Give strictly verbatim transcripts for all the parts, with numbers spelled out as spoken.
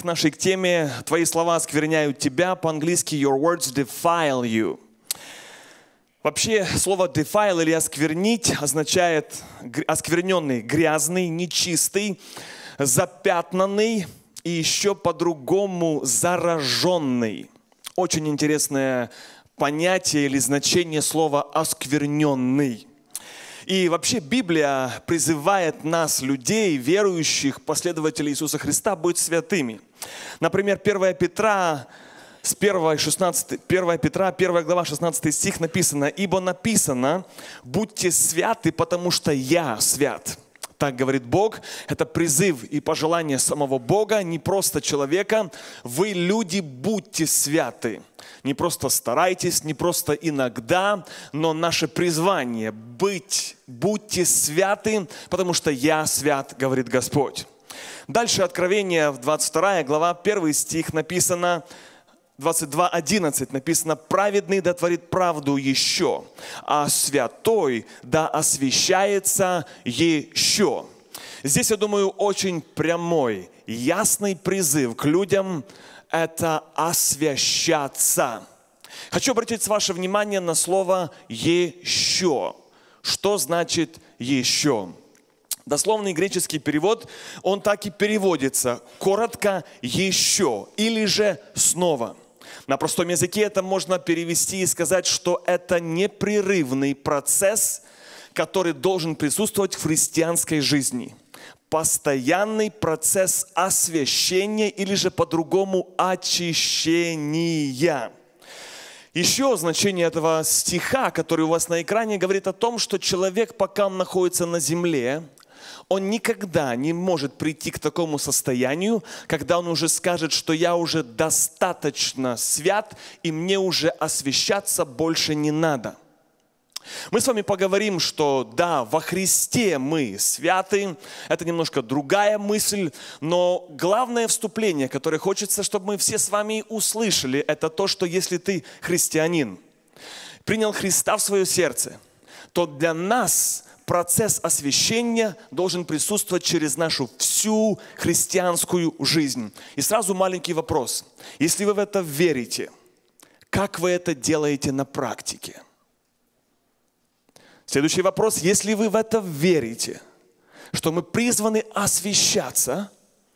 к нашей теме «Твои слова оскверняют тебя». По-английски «Your words defile you». Вообще, слово «defile» или «осквернить» означает оскверненный, грязный, нечистый, запятнанный и еще по-другому зараженный. Очень интересное понятие или значение слова «оскверненный». И вообще Библия призывает нас, людей, верующих, последователей Иисуса Христа, быть святыми. Например, первое Петра, с первого, шестнадцатого, первое Петра, первая глава, шестнадцатый стих написано: «Ибо написано, будьте святы, потому что я свят». Так говорит Бог. Это призыв и пожелание самого Бога, не просто человека. Вы, люди, будьте святы. Не просто старайтесь, не просто иногда, но наше призвание быть, будьте святы, потому что я свят, говорит Господь. Дальше Откровение, двадцать вторая глава, первый стих написано, двадцать два одиннадцать написано: «Праведный да творит правду еще, а святой да освящается еще». Здесь, я думаю, очень прямой, ясный призыв к людям – это освящаться. Хочу обратить ваше внимание на слово «еще». Что значит «еще»? Дословный греческий перевод, он так и переводится, коротко «еще» или же «снова». На простом языке это можно перевести и сказать, что это непрерывный процесс, который должен присутствовать в христианской жизни. Постоянный процесс освящения или же по-другому очищения. Еще значение этого стиха, который у вас на экране, говорит о том, что человек, пока он находится на земле, он никогда не может прийти к такому состоянию, когда он уже скажет, что я уже достаточно свят, и мне уже освящаться больше не надо. Мы с вами поговорим, что да, во Христе мы святы, это немножко другая мысль, но главное вступление, которое хочется, чтобы мы все с вами услышали, это то, что если ты христианин, принял Христа в свое сердце, то для нас процесс освящения должен присутствовать через нашу всю христианскую жизнь. И сразу маленький вопрос. Если вы в это верите, как вы это делаете на практике? Следующий вопрос. Если вы в это верите, что мы призваны освящаться,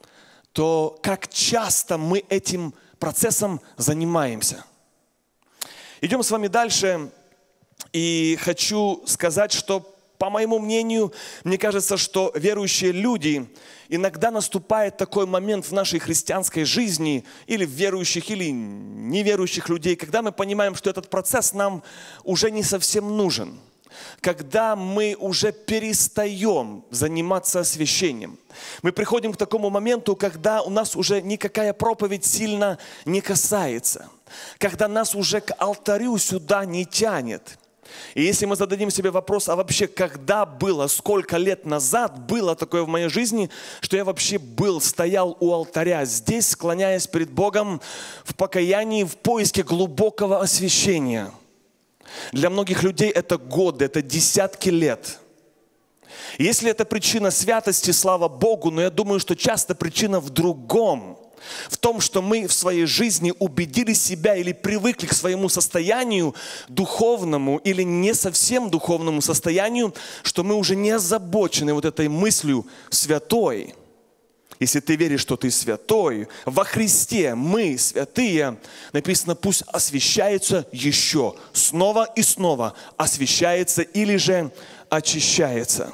то как часто мы этим процессом занимаемся? Идем с вами дальше. И хочу сказать, что, по моему мнению, мне кажется, что верующие люди, иногда наступает такой момент в нашей христианской жизни, или в верующих, или неверующих людей, когда мы понимаем, что этот процесс нам уже не совсем нужен. Когда мы уже перестаем заниматься освящением. Мы приходим к такому моменту, когда у нас уже никакая проповедь сильно не касается. Когда нас уже к алтарю сюда не тянет. И если мы зададим себе вопрос, а вообще когда было, сколько лет назад было такое в моей жизни, что я вообще был, стоял у алтаря здесь, склоняясь перед Богом в покаянии, в поиске глубокого освящения. Для многих людей это годы, это десятки лет. И если это причина святости, слава Богу, но я думаю, что часто причина в другом. В том, что мы в своей жизни убедили себя или привыкли к своему состоянию духовному или не совсем духовному состоянию, что мы уже не озабочены вот этой мыслью «святой». Если ты веришь, что ты святой, во Христе мы святые, написано, пусть освящается еще, снова и снова освящается или же очищается.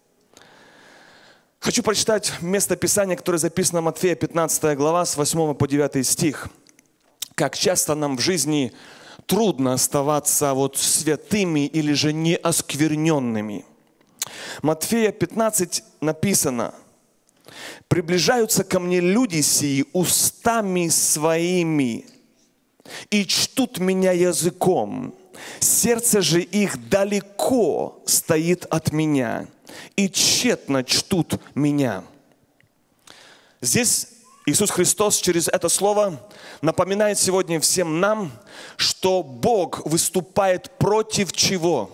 Хочу прочитать место Писания, которое записано в Матфея пятнадцатая глава с восьмого по девятый стих. Как часто нам в жизни трудно оставаться вот святыми или же неоскверненными. Матфея пятнадцать написано: «Приближаются ко мне люди сии устами своими и чтут меня языком, сердце же их далеко стоит от меня, и тщетно чтут меня». Здесь Иисус Христос через это слово напоминает сегодня всем нам, что Бог выступает против чего?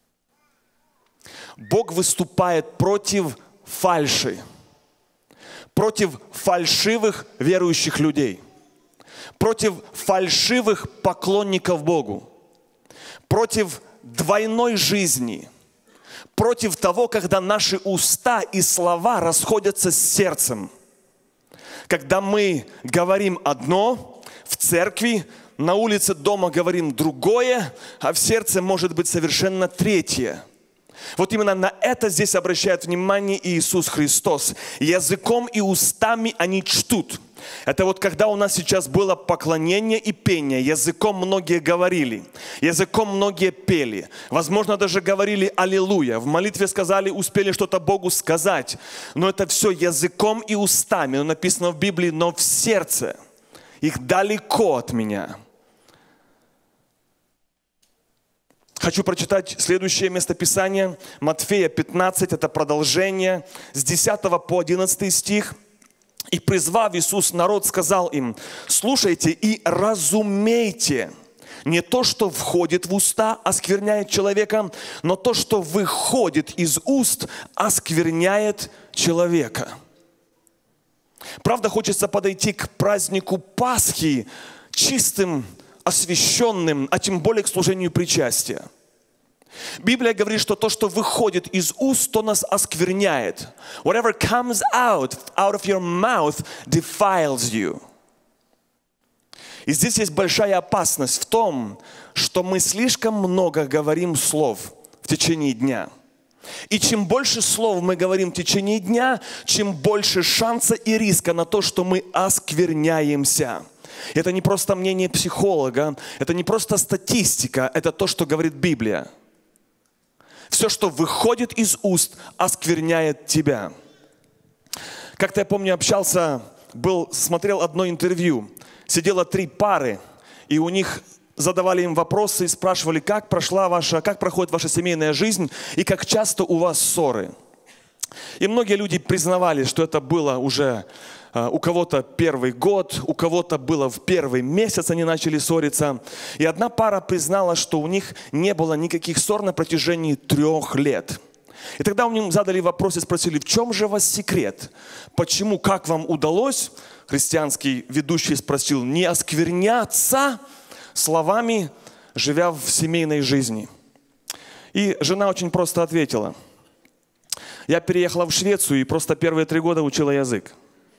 Бог выступает против фальши, против фальшивых верующих людей, против фальшивых поклонников Богу, против двойной жизни, против того, когда наши уста и слова расходятся с сердцем. Когда мы говорим одно в церкви, на улице дома говорим другое, а в сердце может быть совершенно третье. Вот именно на это здесь обращает внимание Иисус Христос. Языком и устами они чтут. Это вот когда у нас сейчас было поклонение и пение, языком многие говорили, языком многие пели, возможно, даже говорили «Аллилуйя», в молитве сказали, успели что-то Богу сказать, но это все языком и устами, но написано в Библии, но в сердце, их далеко от меня. Хочу прочитать следующее местописание, Матфея пятнадцать, это продолжение, с десятого по одиннадцатый стих. «И призвав Иисус народ, сказал им: слушайте и разумейте, не то, что входит в уста, оскверняет человека, но то, что выходит из уст, оскверняет человека». Правда, хочется подойти к празднику Пасхи чистым, освященным, а тем более к служению причастия. Библия говорит, что то, что выходит из уст, то нас оскверняет. Whatever comes out, out of your mouth defiles you. И здесь есть большая опасность в том, что мы слишком много говорим слов в течение дня. И чем больше слов мы говорим в течение дня, чем больше шанса и риска на то, что мы оскверняемся. Это не просто мнение психолога, это не просто статистика, это то, что говорит Библия. Все, что выходит из уст, оскверняет тебя. Как-то я помню, общался, был, смотрел одно интервью. Сидело три пары, и у них задавали им вопросы и спрашивали, как прошла ваша, как проходит ваша семейная жизнь и как часто у вас ссоры. И многие люди признавали, что это было уже у кого-то первый год, у кого-то было в первый месяц они начали ссориться. И одна пара признала, что у них не было никаких ссор на протяжении трех лет. И тогда у них задали вопрос и спросили, в чем же у вас секрет? Почему, как вам удалось, христианский ведущий спросил, не оскверняться словами, живя в семейной жизни? И жена очень просто ответила. Я переехала в Швецию и просто первые три года учила язык.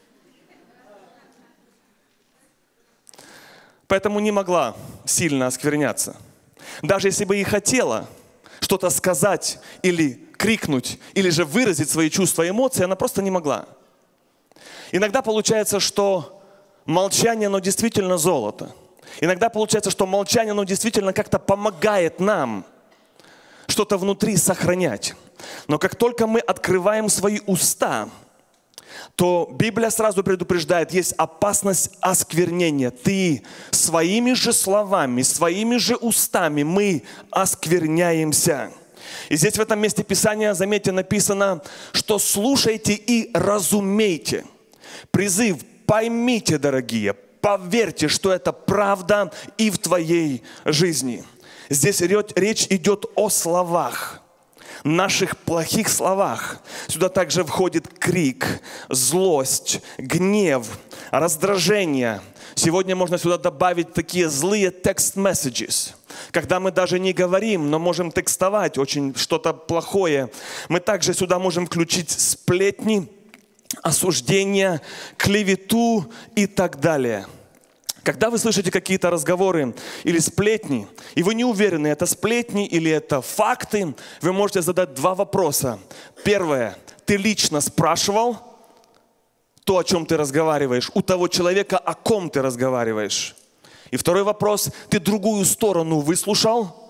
Поэтому не могла сильно оскверняться. Даже если бы и хотела что-то сказать или крикнуть, или же выразить свои чувства и эмоции, она просто не могла. Иногда получается, что молчание, оно действительно золото. Иногда получается, что молчание, оно действительно как-то помогает нам что-то внутри сохранять. Но как только мы открываем свои уста, то Библия сразу предупреждает, есть опасность осквернения. Ты своими же словами, своими же устами мы оскверняемся. И здесь в этом месте Писания, заметьте, написано, что слушайте и разумейте. Призыв: поймите, дорогие, поверьте, что это правда и в твоей жизни. Здесь речь идет о словах. Наших плохих словах. Сюда также входит крик, злость, гнев, раздражение. Сегодня можно сюда добавить такие злые text messages. Когда мы даже не говорим, но можем текстовать очень что-то плохое. Мы также сюда можем включить сплетни, осуждения, клевету и так далее. Когда вы слышите какие-то разговоры или сплетни, и вы не уверены, это сплетни или это факты, вы можете задать два вопроса. Первое. Ты лично спрашивал то, о чем ты разговариваешь, у того человека, о ком ты разговариваешь? И второй вопрос. Ты другую сторону выслушал?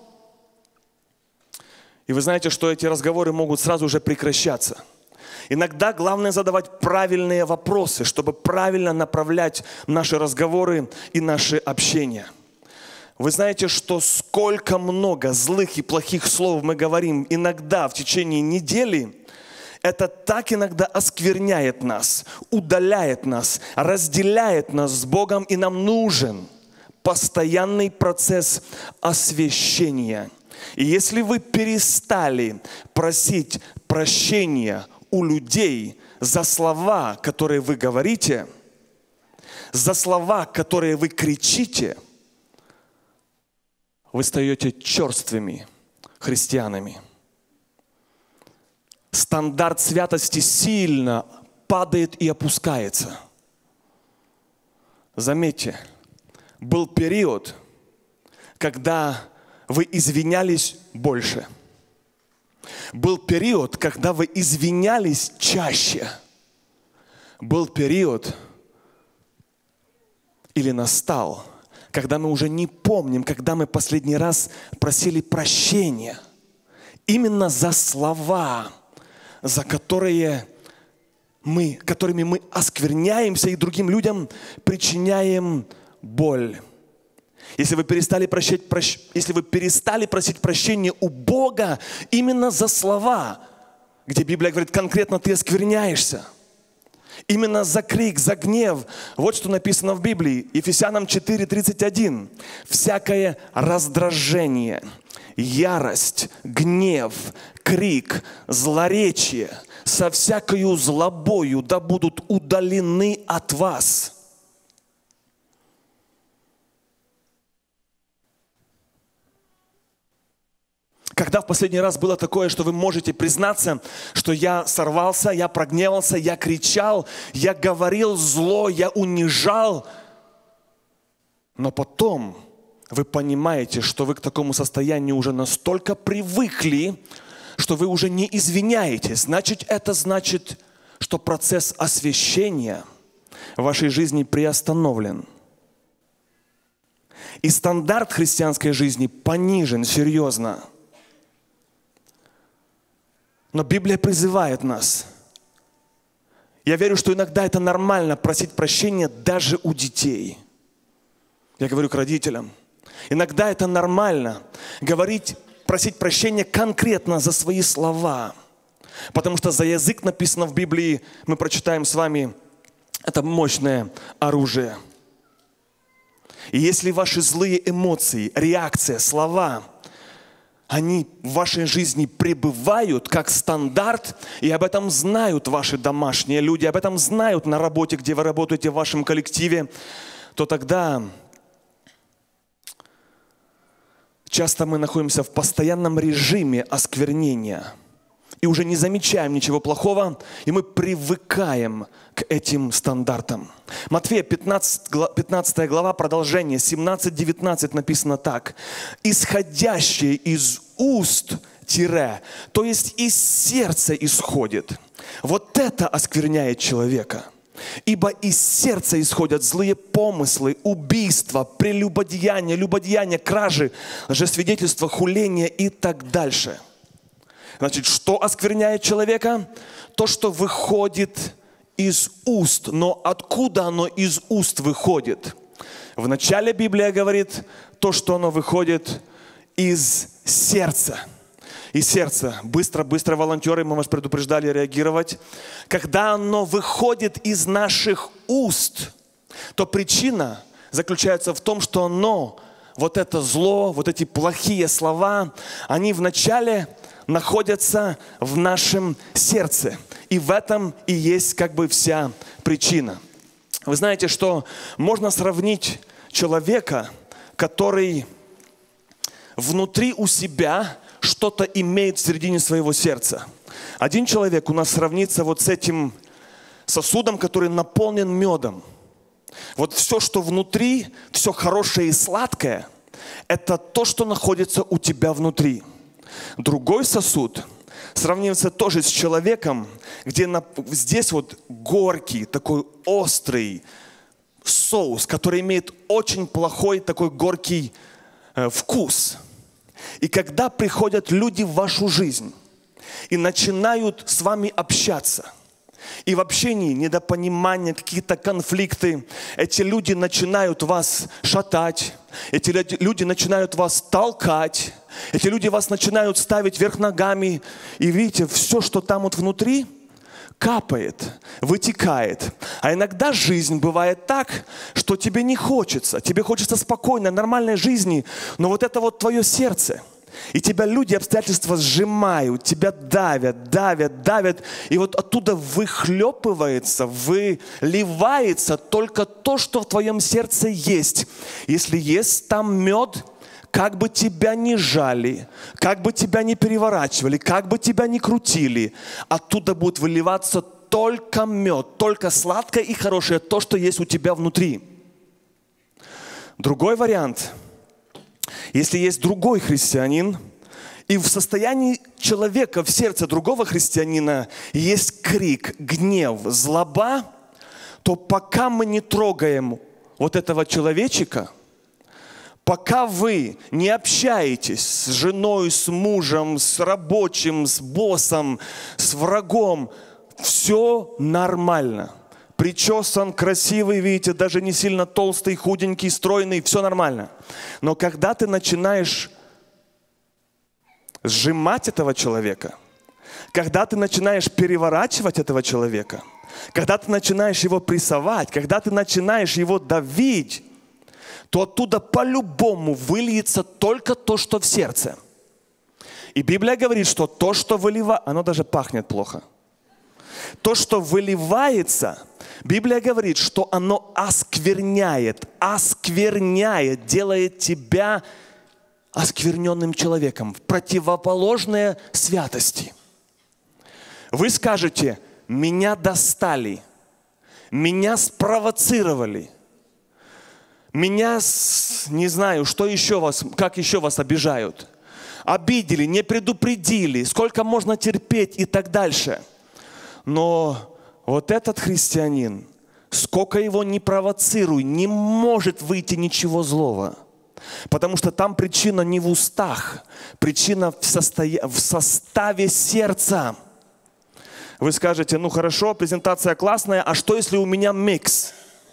И вы знаете, что эти разговоры могут сразу же прекращаться. Иногда главное задавать правильные вопросы, чтобы правильно направлять наши разговоры и наше общение. Вы знаете, что сколько много злых и плохих слов мы говорим иногда в течение недели, это так иногда оскверняет нас, удаляет нас, разделяет нас с Богом, и нам нужен постоянный процесс освящения. И если вы перестали просить прощения у людей за слова, которые вы говорите, за слова, которые вы кричите, вы стаете черствыми христианами. Стандарт святости сильно падает и опускается. Заметьте, был период, когда вы извинялись больше. Был период, когда вы извинялись чаще. Был период, или настал, когда мы уже не помним, когда мы последний раз просили прощения. Именно за слова, за которые мы, которыми мы оскверняемся и другим людям причиняем боль. Если вы перестали прощать, прощ... если вы перестали просить прощения у Бога именно за слова, где Библия говорит конкретно ты оскверняешься, именно за крик, за гнев. Вот что написано в Библии, Ефесянам четыре тридцать один. Всякое раздражение, ярость, гнев, крик, злоречие со всякою злобою да будут удалены от вас. Когда в последний раз было такое, что вы можете признаться, что я сорвался, я прогневался, я кричал, я говорил зло, я унижал, но потом вы понимаете, что вы к такому состоянию уже настолько привыкли, что вы уже не извиняетесь. Значит, это значит, что процесс освящения в вашей жизни приостановлен. И стандарт христианской жизни понижен серьезно. Но Библия призывает нас. Я верю, что иногда это нормально просить прощения даже у детей. Я говорю к родителям. Иногда это нормально говорить, просить прощения конкретно за свои слова. Потому что за язык написано в Библии, мы прочитаем с вами, это мощное оружие. И если ваши злые эмоции, реакция, слова, они в вашей жизни пребывают как стандарт, и об этом знают ваши домашние люди, об этом знают на работе, где вы работаете, в вашем коллективе, то тогда часто мы находимся в постоянном режиме осквернения и уже не замечаем ничего плохого, и мы привыкаем к этим стандартам. Матфея пятнадцатая глава, продолжение, семнадцать девятнадцать написано так. «Исходящее из уст, тире, то есть из сердца исходит. Вот это оскверняет человека. Ибо из сердца исходят злые помыслы, убийства, прелюбодеяния, любодеяния, кражи, лжесвидетельства, хуления и так дальше». Значит, что оскверняет человека? То, что выходит из уст. Но откуда оно из уст выходит? В начале Библия говорит, то, что оно выходит из сердца. Из сердца. Быстро-быстро, волонтеры, мы вас предупреждали реагировать. Когда оно выходит из наших уст, то причина заключается в том, что оно, вот это зло, вот эти плохие слова, они вначале находятся в нашем сердце. И в этом и есть как бы вся причина. Вы знаете, что можно сравнить человека, который внутри у себя что-то имеет в середине своего сердца. Один человек у нас сравнится вот с этим сосудом, который наполнен медом. Вот все, что внутри, все хорошее и сладкое, это то, что находится у тебя внутри. Другой сосуд сравнивается тоже с человеком, где на, здесь вот горький, такой острый соус, который имеет очень плохой такой горький э, вкус. И когда приходят люди в вашу жизнь и начинают с вами общаться, и в общении недопонимания, какие-то конфликты, эти люди начинают вас шатать, эти люди начинают вас толкать, эти люди вас начинают ставить вверх ногами. И видите, все, что там вот внутри, капает, вытекает. А иногда жизнь бывает так, что тебе не хочется. Тебе хочется спокойной, нормальной жизни, но вот это вот твое сердце, И тебя люди, обстоятельства сжимают, тебя давят, давят, давят. И вот оттуда выхлепывается, выливается только то, что в твоем сердце есть. Если есть там мед, как бы тебя ни жали, как бы тебя ни переворачивали, как бы тебя ни крутили, оттуда будет выливаться только мед, только сладкое и хорошее, то, что есть у тебя внутри. Другой вариант. Если есть другой христианин, и в состоянии человека, в сердце другого христианина есть крик, гнев, злоба, то пока мы не трогаем вот этого человечика, пока вы не общаетесь с женой, с мужем, с рабочим, с боссом, с врагом, все нормально. Причесан, красивый, видите, даже не сильно толстый, худенький, стройный, все нормально. Но когда ты начинаешь сжимать этого человека, когда ты начинаешь переворачивать этого человека, когда ты начинаешь его прессовать, когда ты начинаешь его давить, то оттуда по-любому выльется только то, что в сердце. И Библия говорит, что то, что выливается, оно даже пахнет плохо. То, что выливается, Библия говорит, что оно оскверняет, оскверняет, делает тебя оскверненным человеком, противоположное святости. Вы скажете, меня достали, меня спровоцировали, меня, не знаю, что еще вас, как еще вас обижают, обидели, не предупредили, сколько можно терпеть и так дальше. Но вот этот христианин, сколько его ни провоцируй, не может выйти ничего злого. Потому что там причина не в устах, причина в, состоя... в составе сердца. Вы скажете, ну хорошо, презентация классная, а что если у меня микс?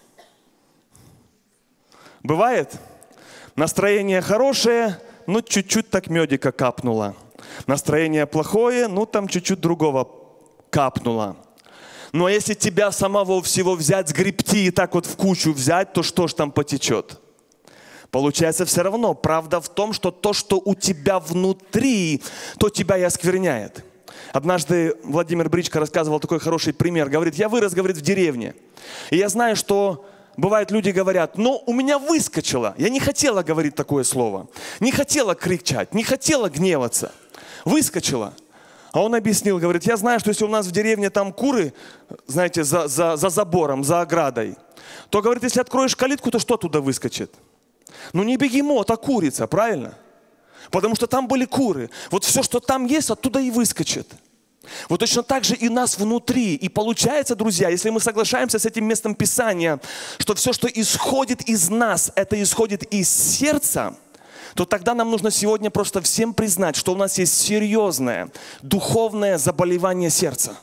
Бывает? Настроение хорошее, ну чуть-чуть так медика капнуло. Настроение плохое, ну там чуть-чуть другого капнуло. Но если тебя самого всего взять, сгребти и так вот в кучу взять, то что ж там потечет? Получается все равно. Правда в том, что то, что у тебя внутри, то тебя и оскверняет. Однажды Владимир Бричко рассказывал такой хороший пример. Говорит, я вырос, говорит, в деревне. И я знаю, что бывает, люди говорят, ну, у меня выскочило. Я не хотела говорить такое слово. Не хотела кричать, не хотела гневаться. Выскочило. А он объяснил, говорит, я знаю, что если у нас в деревне там куры, знаете, за, за, за забором, за оградой, то, говорит, если откроешь калитку, то что туда выскочит? Ну не бегемот, а курица, правильно? Потому что там были куры. Вот все, что там есть, оттуда и выскочит. Вот точно так же и нас внутри. И получается, друзья, если мы соглашаемся с этим местом Писания, что все, что исходит из нас, это исходит из сердца, то тогда нам нужно сегодня просто всем признать, что у нас есть серьезное духовное заболевание сердца.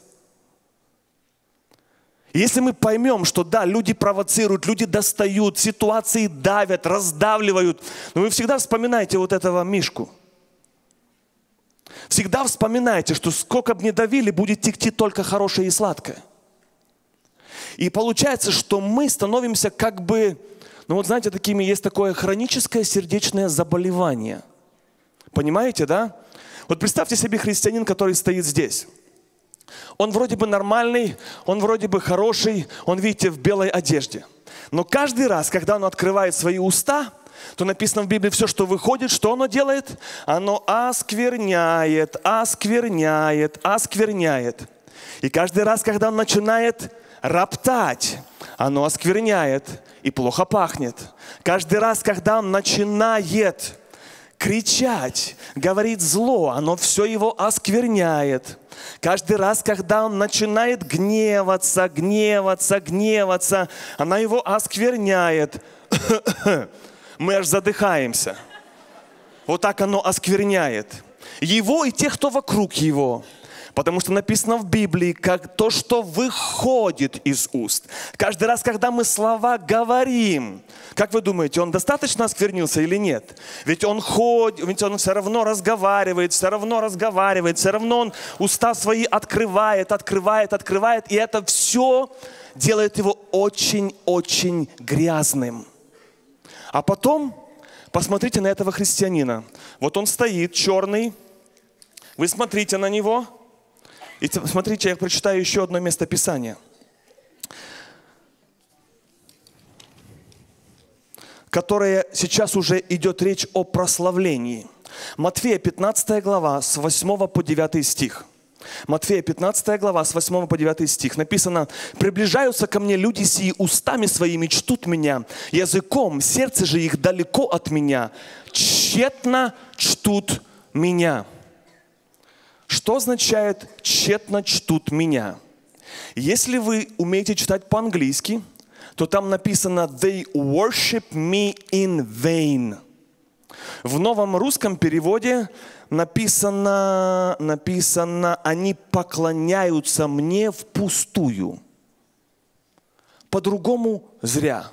И если мы поймем, что да, люди провоцируют, люди достают, ситуации давят, раздавливают, но вы всегда вспоминайте вот этого Мишку. Всегда вспоминайте, что сколько бы ни давили, будет текти только хорошее и сладкое. И получается, что мы становимся как бы, ну вот знаете, такими, есть такое хроническое сердечное заболевание. Понимаете, да? Вот представьте себе христианин, который стоит здесь. Он вроде бы нормальный, он вроде бы хороший, он, видите, в белой одежде. Но каждый раз, когда он открывает свои уста, то написано в Библии, все, что выходит, что оно делает? Оно оскверняет, оскверняет, оскверняет. И каждый раз, когда он начинает роптать, оно оскверняет и плохо пахнет. Каждый раз, когда он начинает кричать, говорить зло, оно все его оскверняет. Каждый раз, когда он начинает гневаться, гневаться, гневаться, она его оскверняет. Мы аж задыхаемся. Вот так оно оскверняет его и тех, кто вокруг его. Потому что написано в Библии, как то, что выходит из уст. Каждый раз, когда мы слова говорим, как вы думаете, он достаточно осквернился или нет? Ведь он ходит, ведь он все равно разговаривает, все равно разговаривает, все равно он уста свои открывает, открывает, открывает. И это все делает его очень-очень грязным. А потом Посмотрите на этого христианина. Вот он стоит, черный. Вы смотрите на него. И смотрите, я прочитаю еще одно место Писания, которое сейчас уже идет речь о прославлении. Матфея пятнадцатая глава с восьмого по девятый стих. Матфея пятнадцатая глава с восьмого по девятый стих написано: «Приближаются ко мне люди сии, устами своими чтут меня, языком, сердце же их далеко от меня, тщетно чтут меня». Что означает «тщетно чтут меня»? Если вы умеете читать по-английски, то там написано «They worship me in vain». В новом русском переводе написано, написано «Они поклоняются мне впустую». По-другому зря.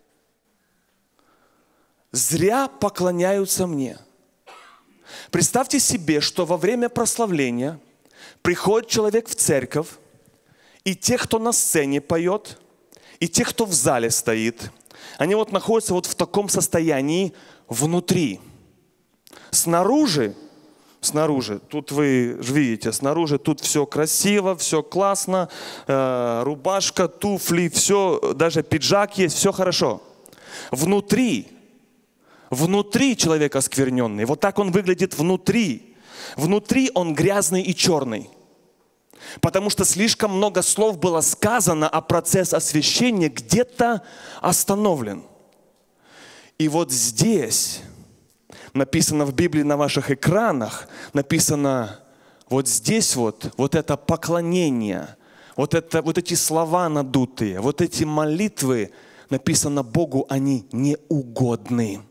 Зря поклоняются мне. Представьте себе, что во время прославления приходит человек в церковь, и те, кто на сцене поет, и те, кто в зале стоит, они вот находятся вот в таком состоянии внутри. Снаружи, снаружи, тут вы же видите, снаружи тут все красиво, все классно, э, рубашка, туфли, все, даже пиджак есть, все хорошо. Внутри, внутри человек оскверненный, вот так он выглядит внутри. Внутри он грязный и черный. Потому что слишком много слов было сказано, а процесс освящения где-то остановлен. И вот здесь написано в Библии на ваших экранах, написано вот здесь вот, вот это поклонение, вот, это, вот эти слова надутые, вот эти молитвы, написано Богу, они неугодны.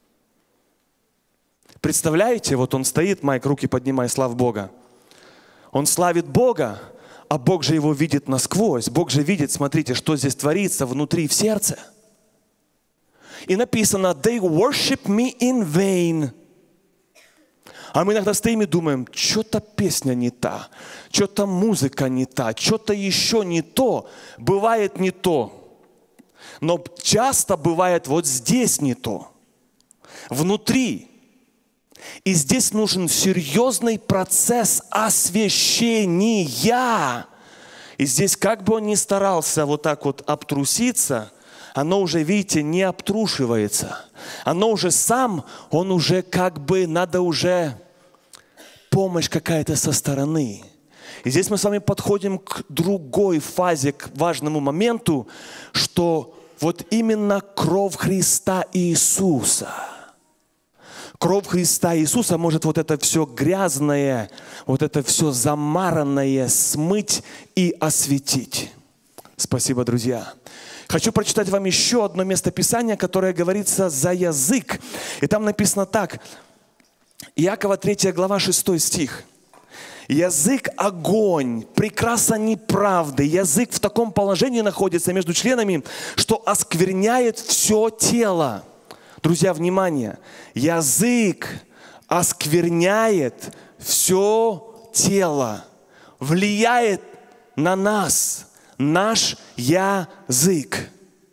Представляете, вот он стоит, Майк, руки поднимай, слав Бога. Он славит Бога, а Бог же его видит насквозь. Бог же видит, смотрите, что здесь творится внутри, в сердце. И написано, they worship me in vain. А мы иногда стоим и думаем, что-то песня не та, что-то музыка не та, что-то еще не то. Бывает не то. Но часто бывает вот здесь не то. Внутри. И здесь нужен серьезный процесс освящения. И здесь, как бы он ни старался вот так вот обтруситься, оно уже, видите, не обтрушивается. Оно уже сам, он уже как бы, надо уже помощь какая-то со стороны. И здесь мы с вами подходим к другой фазе, к важному моменту, что вот именно кровь Христа Иисуса. Кровь Христа Иисуса может вот это все грязное, вот это все замаранное смыть и осветить. Спасибо, друзья. Хочу прочитать вам еще одно место Писания, которое говорится за язык. И там написано так. Иакова третья глава, шестой стих. Язык – огонь, прекраса неправды. Язык в таком положении находится между членами, что оскверняет все тело. Друзья, внимание! Язык оскверняет все тело, влияет на нас, наш язык.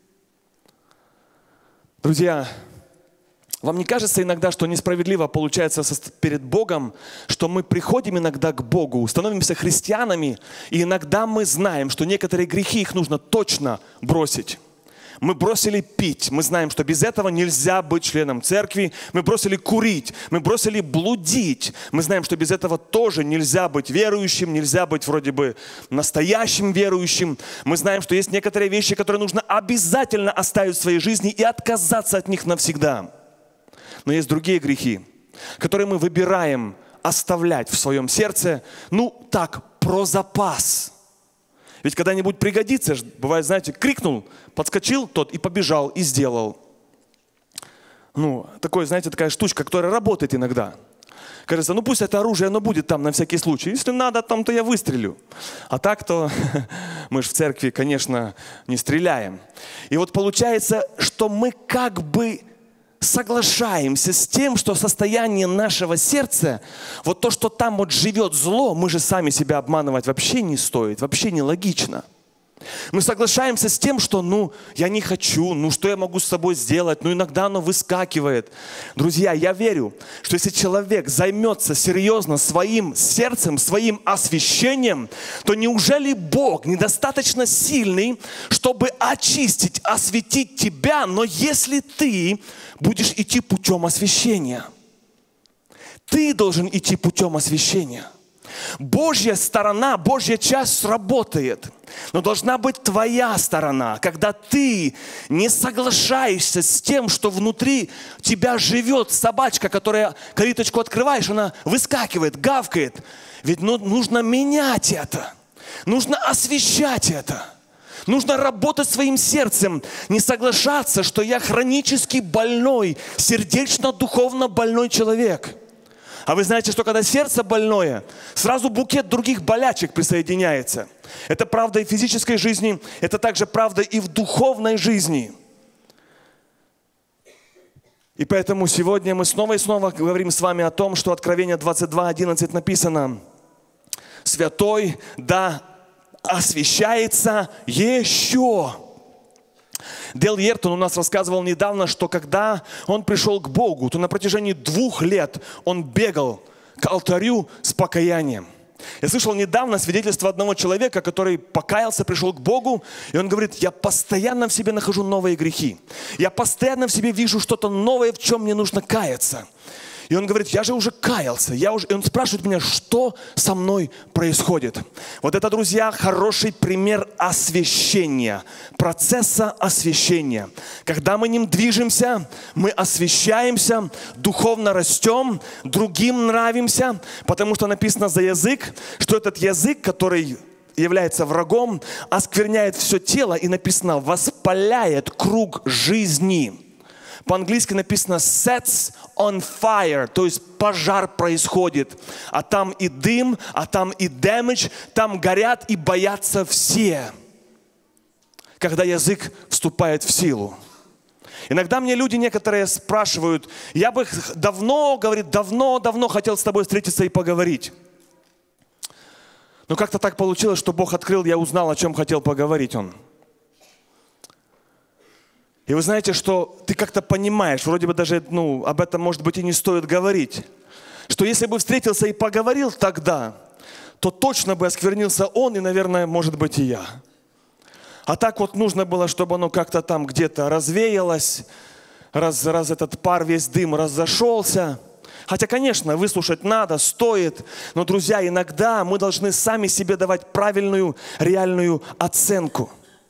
Друзья, вам не кажется иногда, что несправедливо получается перед Богом, что мы приходим иногда к Богу, становимся христианами, и иногда мы знаем, что некоторые грехи их нужно точно бросить. Мы бросили пить, мы знаем, что без этого нельзя быть членом церкви. Мы бросили курить, мы бросили блудить. Мы знаем, что без этого тоже нельзя быть верующим, нельзя быть вроде бы настоящим верующим. Мы знаем, что есть некоторые вещи, которые нужно обязательно оставить в своей жизни и отказаться от них навсегда. Но есть другие грехи, которые мы выбираем оставлять в своем сердце, ну так, про запас. Ведь когда-нибудь пригодится, бывает, знаете, крикнул, подскочил тот и побежал, и сделал. Ну, такое, знаете, такая штучка, которая работает иногда. Кажется, ну пусть это оружие, оно будет там на всякий случай. Если надо, там, то я выстрелю. А так-то мы же в церкви, конечно, не стреляем. И вот получается, что мы как бы соглашаемся с тем, что состояние нашего сердца, вот то, что там вот живет зло, мы же сами себя обманывать вообще не стоит, вообще не логично. Мы соглашаемся с тем, что, ну, я не хочу, ну, что я могу с собой сделать, ну, иногда оно выскакивает. Друзья, я верю, что если человек займется серьезно своим сердцем, своим освящением, то неужели Бог недостаточно сильный, чтобы очистить, осветить тебя, но если ты будешь идти путем освящения, ты должен идти путем освящения. Божья сторона, Божья часть сработает, но должна быть твоя сторона, когда ты не соглашаешься с тем, что внутри тебя живет собачка, которая калиточку открываешь, она выскакивает, гавкает. Ведь ну, нужно менять это, нужно освещать это. Нужно работать своим сердцем, не соглашаться, что я хронически больной, сердечно-духовно больной человек. А вы знаете, что когда сердце больное, сразу букет других болячек присоединяется. Это правда и в физической жизни, это также правда и в духовной жизни. И поэтому сегодня мы снова и снова говорим с вами о том, что Откровение двадцать два одиннадцать написано: «Святой да освящается еще». Дейл Йертон у нас рассказывал недавно, что когда он пришел к Богу, то на протяжении двух лет он бегал к алтарю с покаянием. Я слышал недавно свидетельство одного человека, который покаялся, пришел к Богу, и он говорит: я постоянно в себе нахожу новые грехи. Я постоянно в себе вижу что-то новое, в чем мне нужно каяться. И он говорит: я же уже каялся. Я уже... И он спрашивает меня, что со мной происходит. Вот это, друзья, хороший пример освящения, процесса освящения. Когда мы ним движемся, мы освящаемся, духовно растем, другим нравимся, потому что написано за язык, что этот язык, который является врагом, оскверняет все тело, и написано: воспаляет круг жизни. По-английски написано sets on fire, то есть пожар происходит. А там и дым, а там и damage, там горят и боятся все, когда язык вступает в силу. Иногда мне люди некоторые спрашивают: я бы давно, говорит, давно-давно хотел с тобой встретиться и поговорить. Но как-то так получилось, что Бог открыл, я узнал, о чем хотел поговорить он. И вы знаете, что ты как-то понимаешь, вроде бы даже ну, об этом, может быть, и не стоит говорить, что если бы встретился и поговорил тогда, то точно бы осквернился он и, наверное, может быть, и я. А так вот нужно было, чтобы оно как-то там где-то развеялось, раз, раз этот пар, весь дым разошелся. Хотя, конечно, выслушать надо, стоит, но, друзья, иногда мы должны сами себе давать правильную, реальную оценку.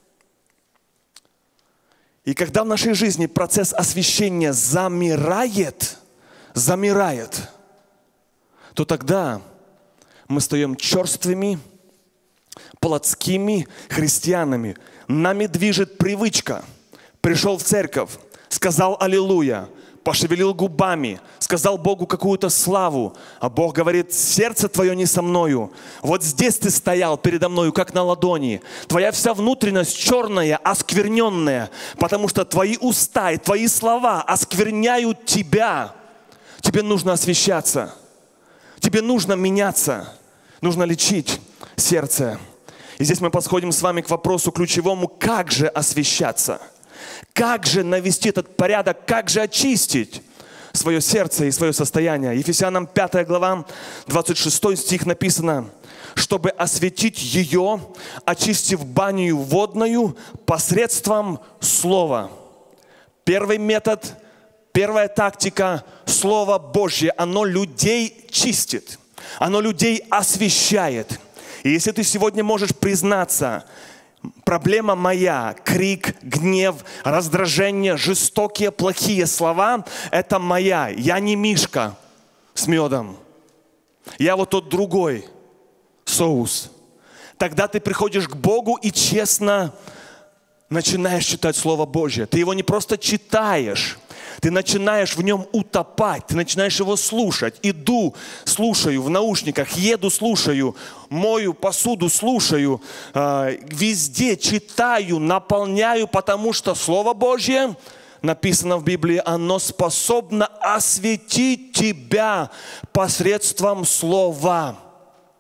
И когда в нашей жизни процесс освящения замирает, замирает, то тогда мы стаем черствыми, плотскими христианами. Нами движет привычка. Пришел в церковь, сказал аллилуйя, пошевелил губами, сказал Богу какую-то славу, а Бог говорит: сердце твое не со мною. Вот здесь ты стоял передо мною, как на ладони. Твоя вся внутренность черная, оскверненная, потому что твои уста и твои слова оскверняют тебя. Тебе нужно освящаться, тебе нужно меняться, нужно лечить сердце. И здесь мы подходим с вами к вопросу ключевому: как же освящаться? Как же навести этот порядок, как же очистить свое сердце и свое состояние? Ефесянам пятая глава, двадцать шестой стих написано: чтобы осветить ее, очистив баню водную посредством слова. Первый метод, первая тактика – Слово Божье. Оно людей чистит, оно людей освещает. И если ты сегодня можешь признаться: проблема моя, крик, гнев, раздражение, жестокие, плохие слова – это моя. Я не мишка с медом. Я вот тот другой соус. Тогда ты приходишь к Богу и честно начинаешь читать Слово Божье. Ты его не просто читаешь, ты начинаешь в нем утопать, ты начинаешь его слушать. Иду, слушаю в наушниках, еду, слушаю, мою посуду, слушаю, э, везде читаю, наполняю, потому что Слово Божье, написано в Библии, оно способно осветить тебя посредством Слова.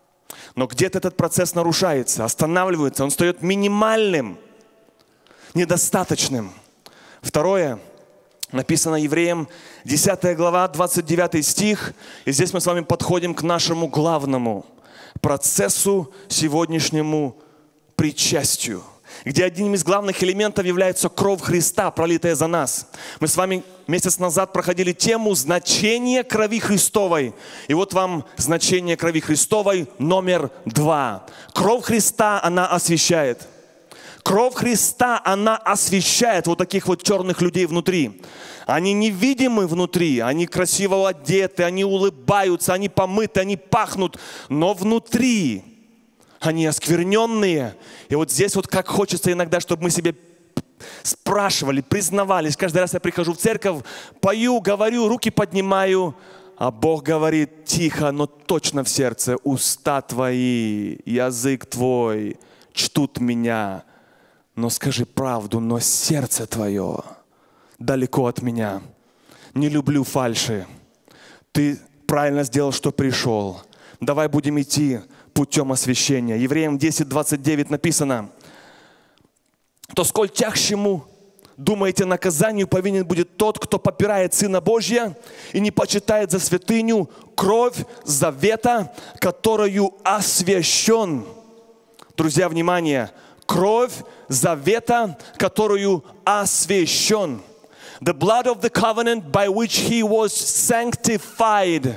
Но где-то этот процесс нарушается, останавливается, он стает минимальным, недостаточным. Второе, написано Евреям, десятая глава, двадцать девятый стих. И здесь мы с вами подходим к нашему главному процессу, сегодняшнему причастию, где одним из главных элементов является кровь Христа, пролитая за нас. Мы с вами месяц назад проходили тему значения крови Христовой. И вот вам значение крови Христовой номер два. Кровь Христа, она освящает. Кровь Христа, она освящает вот таких вот черных людей внутри. Они невидимы внутри, они красиво одеты, они улыбаются, они помыты, они пахнут, но внутри они оскверненные. И вот здесь вот как хочется иногда, чтобы мы себе спрашивали, признавались. Каждый раз я прихожу в церковь, пою, говорю, руки поднимаю, а Бог говорит тихо, но точно в сердце: уста твои, язык твой чтут меня. Но скажи правду, но сердце твое далеко от меня. Не люблю фальши. Ты правильно сделал, что пришел. Давай будем идти путем освящения. Евреям десять двадцать девять написано: то сколь тягчему, думаете, наказанию повинен будет тот, кто попирает Сына Божия и не почитает за святыню кровь завета, которую освящен. Друзья, внимание! Кровь завета, которую освящен. The blood of the covenant by which he was sanctified.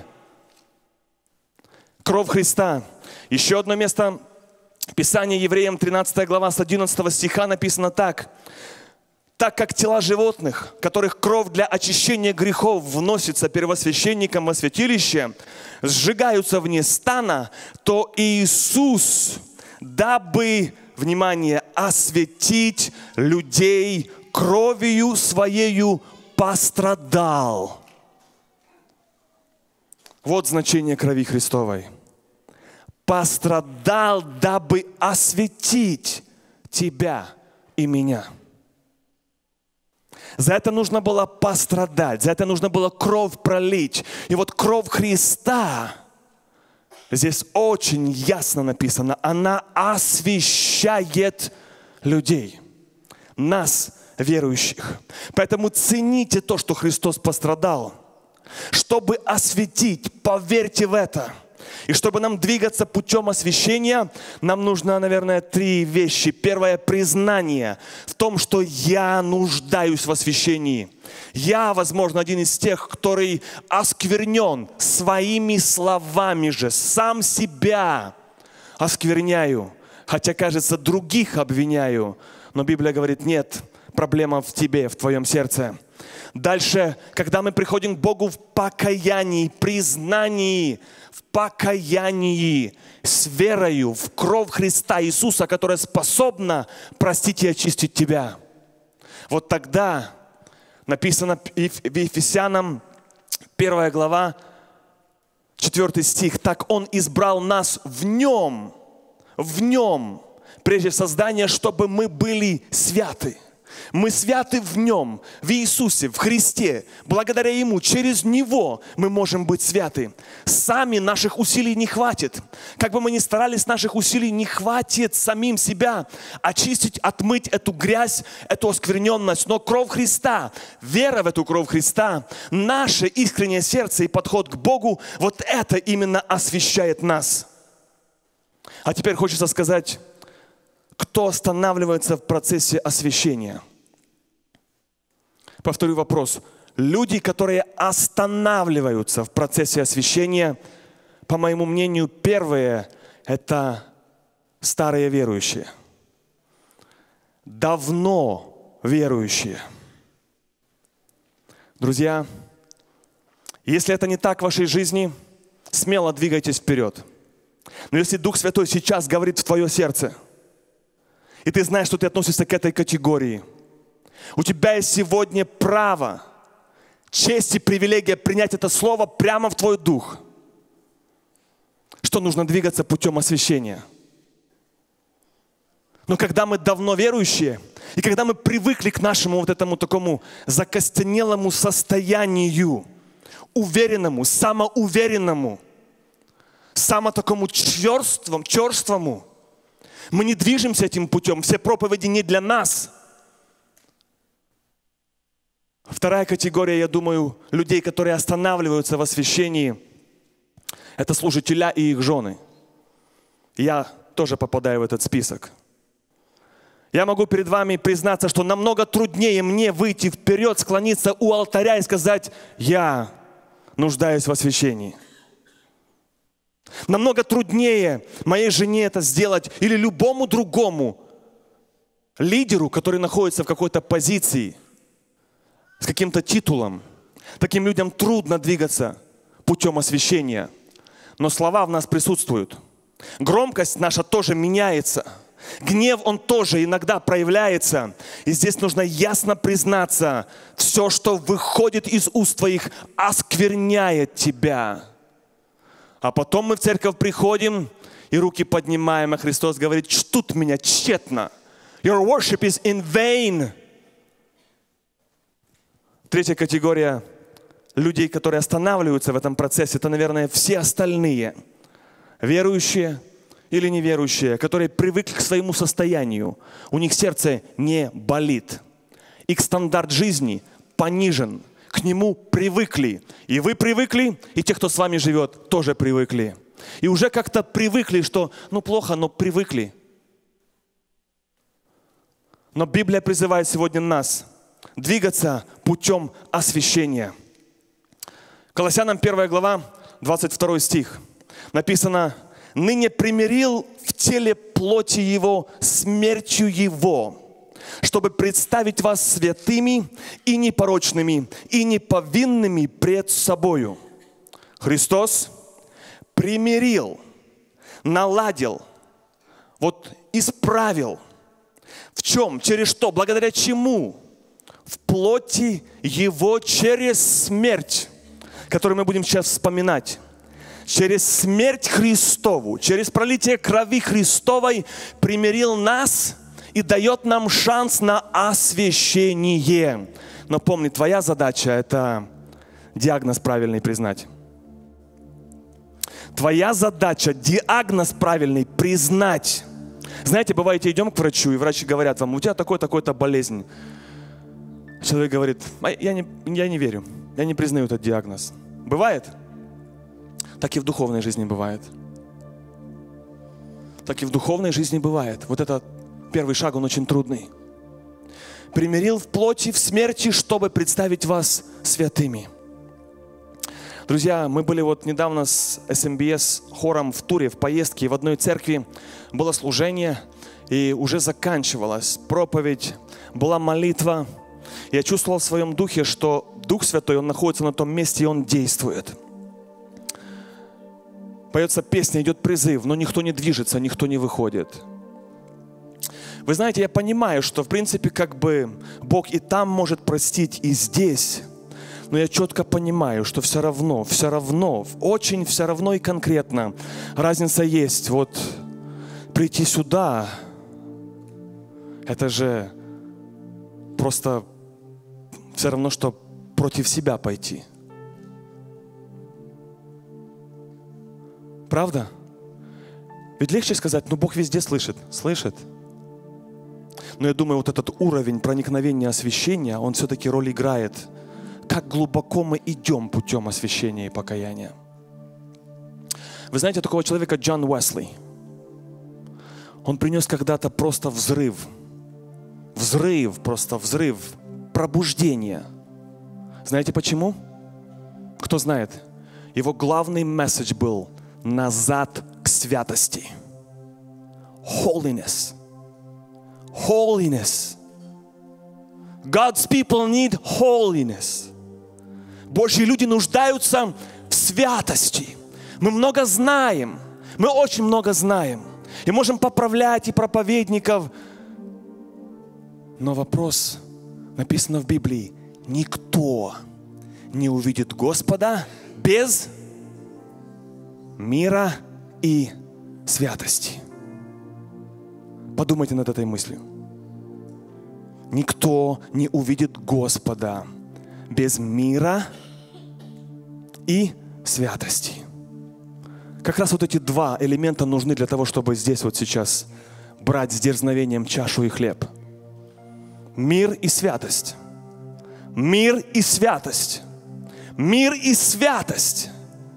Кровь Христа. Еще одно место Писания, Евреям тринадцатая глава с одиннадцатого стиха написано так: так как тела животных, которых кровь для очищения грехов вносится первосвященником во святилище, сжигаются вне стана, то Иисус, дабы, внимание, осветить людей кровью Своею, пострадал. Вот значение крови Христовой. Пострадал, дабы осветить тебя и меня. За это нужно было пострадать, за это нужно было кровь пролить. И вот кровь Христа, здесь очень ясно написано, она освящает людей, нас, верующих. Поэтому цените то, что Христос пострадал, чтобы осветить, поверьте в это. И чтобы нам двигаться путем освящения, нам нужно, наверное, три вещи. Первое — признание в том, что я нуждаюсь в освящении. Я, возможно, один из тех, который осквернен своими словами же. Сам себя оскверняю, хотя, кажется, других обвиняю. Но Библия говорит: нет, проблема в тебе, в твоем сердце. Дальше, когда мы приходим к Богу в покаянии, признании, в покаянии, с верою в кровь Христа Иисуса, которая способна простить и очистить тебя. Вот тогда написано в Ефесянам первая глава, четвёртый стих: так Он избрал нас в Нем, в Нем, прежде создания, чтобы мы были святы. Мы святы в Нем, в Иисусе, в Христе. Благодаря Ему, через Него мы можем быть святы. Сами наших усилий не хватит. Как бы мы ни старались, наших усилий не хватит самим себя очистить, отмыть эту грязь, эту оскверненность. Но кровь Христа, вера в эту кровь Христа, наше искреннее сердце и подход к Богу, вот это именно освящает нас. А теперь хочется сказать, кто останавливается в процессе освящения? Повторю вопрос. Люди, которые останавливаются в процессе освящения, по моему мнению, первые – это старые верующие. Давно верующие. Друзья, если это не так в вашей жизни, смело двигайтесь вперед. Но если Дух Святой сейчас говорит в твое сердце, и ты знаешь, что ты относишься к этой категории, у тебя есть сегодня право, честь и привилегия принять это слово прямо в твой дух, что нужно двигаться путем освящения. Но когда мы давно верующие, и когда мы привыкли к нашему вот этому такому закостенелому состоянию, уверенному, самоуверенному, само такому черствому, черствому. Мы не движемся этим путем. Все проповеди не для нас. Вторая категория, я думаю, людей, которые останавливаются в освящении, это служителя и их жены. Я тоже попадаю в этот список. Я могу перед вами признаться, что намного труднее мне выйти вперед, склониться у алтаря и сказать: я нуждаюсь в освящении. Намного труднее моей жене это сделать или любому другому лидеру, который находится в какой-то позиции, с каким-то титулом. Таким людям трудно двигаться путем освящения. Но слова в нас присутствуют. Громкость наша тоже меняется. Гнев, он тоже иногда проявляется. И здесь нужно ясно признаться: все, что выходит из уст твоих, оскверняет тебя. А потом мы в церковь приходим и руки поднимаем, а Христос говорит: чтут меня тщетно. Your worship is in vain. Третья категория людей, которые останавливаются в этом процессе, это, наверное, все остальные. Верующие или неверующие, которые привыкли к своему состоянию. У них сердце не болит. Их стандарт жизни понижен. К нему привыкли. И вы привыкли, и те, кто с вами живет, тоже привыкли. И уже как-то привыкли, что ну плохо, но привыкли. Но Библия призывает сегодня нас двигаться путем освящения. Колоссянам первая глава, двадцать второй стих. Написано: «Ныне примирил в теле плоти его смертью его, чтобы представить вас святыми и непорочными, и неповинными пред собою». Христос примирил, наладил, вот исправил. В чем? Через что? Благодаря чему? В плоти его через смерть, которую мы будем сейчас вспоминать. Через смерть Христову, через пролитие крови Христовой примирил нас и дает нам шанс на освящение. Но помни, твоя задача – это диагноз правильный признать. Твоя задача – диагноз правильный признать. Знаете, бывает, идем к врачу, и врачи говорят вам: у тебя такой-такой-то болезнь. Человек говорит: я не, я не верю, я не признаю этот диагноз. Бывает? Так и в духовной жизни бывает. Так и в духовной жизни бывает. Вот этот первый шаг, он очень трудный. Примирил в плоти, в смерти, чтобы представить вас святыми. Друзья, мы были вот недавно с эс эм би эс хором в туре, в поездке, и в одной церкви было служение, и уже заканчивалась проповедь, была молитва. Я чувствовал в своем духе, что Дух Святой, Он находится на том месте, и Он действует. Поется песня, идет призыв, но никто не движется, никто не выходит. Вы знаете, я понимаю, что в принципе как бы Бог и там может простить, и здесь. Но я четко понимаю, что все равно, все равно, очень все равно и конкретно разница есть. Вот прийти сюда, это же просто все равно, что против себя пойти. Правда? Ведь легче сказать: ну Бог везде слышит. Слышит. Но я думаю, вот этот уровень проникновения освящения, он все-таки роль играет. Как глубоко мы идем путем освящения и покаяния. Вы знаете такого человека Джон Уэсли? Он принес когда-то просто взрыв. Взрыв, просто взрыв. Пробуждение. Знаете почему? Кто знает? Его главный месседж был: назад к святости. Holiness. Holiness. God's people need holiness. Божьи люди нуждаются в святости. Мы много знаем. Мы очень много знаем. И можем поправлять и проповедников. Но вопрос, написано в Библии: никто не увидит Господа без мира и святости. Подумайте над этой мыслью. Никто не увидит Господа без мира и святости. Как раз вот эти два элемента нужны для того, чтобы здесь вот сейчас брать с дерзновением чашу и хлеб. Мир и святость. Мир и святость. Мир и святость.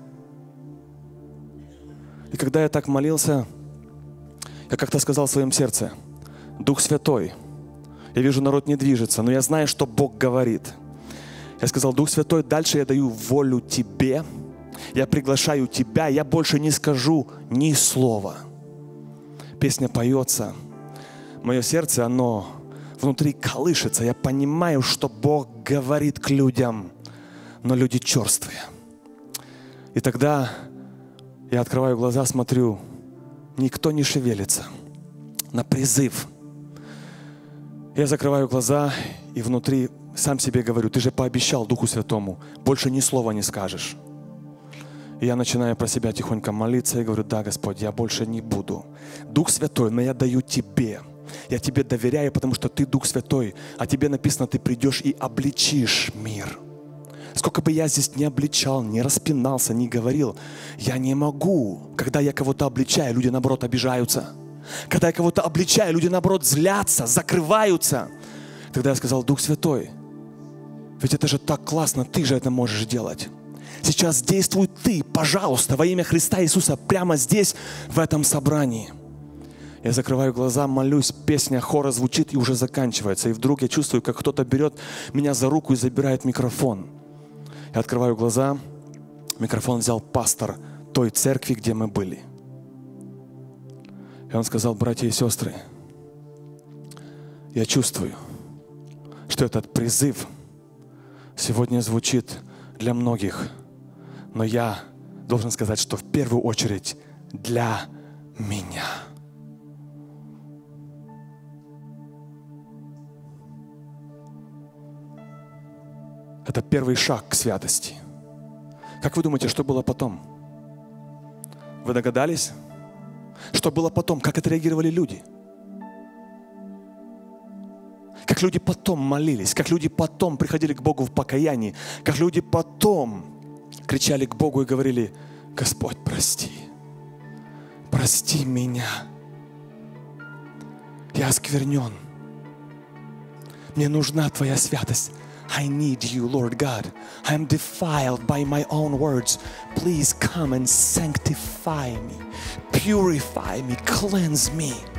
И когда я так молился, я как-то сказал в своем сердце: Дух Святой, я вижу, народ не движется, но я знаю, что Бог говорит. Я сказал: Дух Святой, дальше я даю волю Тебе. Я приглашаю Тебя, я больше не скажу ни слова. Песня поется. Мое сердце, оно внутри колышется. Я понимаю, что Бог говорит к людям, но люди черствые. И тогда я открываю глаза, смотрю, никто не шевелится. На призыв. Я закрываю глаза и внутри сам себе говорю: ты же пообещал Духу Святому, больше ни слова не скажешь. И я начинаю про себя тихонько молиться и говорю: да, Господь, я больше не буду. Дух Святой, но я даю Тебе. Я Тебе доверяю, потому что Ты Дух Святой. А Тебе написано, Ты придешь и обличишь мир. Сколько бы я здесь не обличал, не распинался, не говорил, я не могу. Когда я кого-то обличаю, люди наоборот обижаются. Когда я кого-то обличаю, люди наоборот злятся, закрываются. Тогда я сказал: Дух Святой, ведь это же так классно, Ты же это можешь делать. Сейчас действуй Ты, пожалуйста, во имя Христа Иисуса, прямо здесь, в этом собрании. Я закрываю глаза, молюсь, песня хора звучит и уже заканчивается. И вдруг я чувствую, как кто-то берет меня за руку и забирает микрофон. Я открываю глаза, микрофон взял пастор той церкви, где мы были. И он сказал: братья и сестры, я чувствую, что этот призыв сегодня звучит для многих. Но я должен сказать, что в первую очередь для меня. Это первый шаг к святости. Как вы думаете, что было потом? Вы догадались? Что было потом? Как отреагировали люди? Как люди потом молились, как люди потом приходили к Богу в покаянии, как люди потом кричали к Богу и говорили: Господь, прости, прости меня, я осквернен, мне нужна Твоя святость. I need you, Lord God. I am defiled by my own words. Please come and sanctify me, purify me, cleanse me.